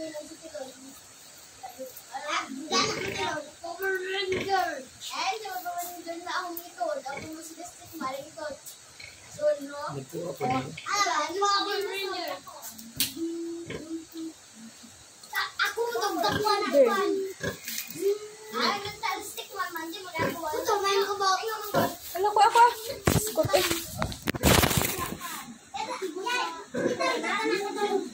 Power Ranger. Eh, so Power Ranger na akong ito. Ako mo si District Maring ito. So, no? Power Ranger. Ako mo itong dakwa na kwan. Ay, nagtalistik man man. Di mo na ako. Ito, may ko ba? Wala ko ako. Skot eh.